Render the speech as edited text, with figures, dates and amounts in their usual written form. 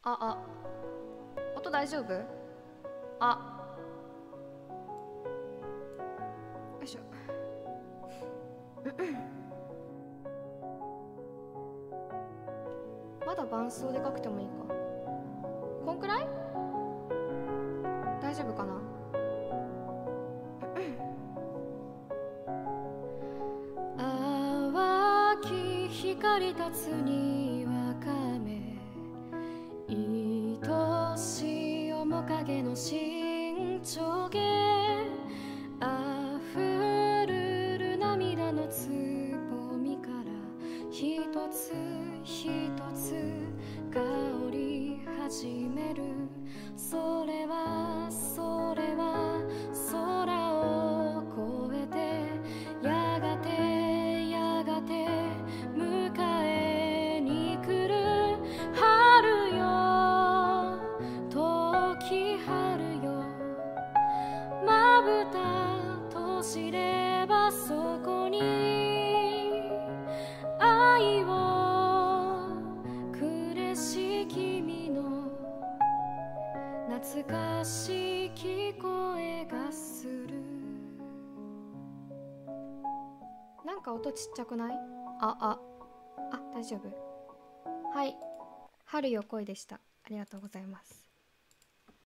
あ、音大丈夫？あ、よいしょ。まだ伴奏でかくてもいいか。こんくらい大丈夫かな。淡き光立つにわかめ、愛しい面影の新潮下、溢るる涙のつぼみから一つ一つ香り始める。それは空を越えて、やがて迎えに来る春よ、遠き春よ。まぶた閉じればそこに愛をくれし君の懐かしい聞こえがする。なんか音ちっちゃくない？大丈夫。はい、春よ恋でした。ありがとうございます。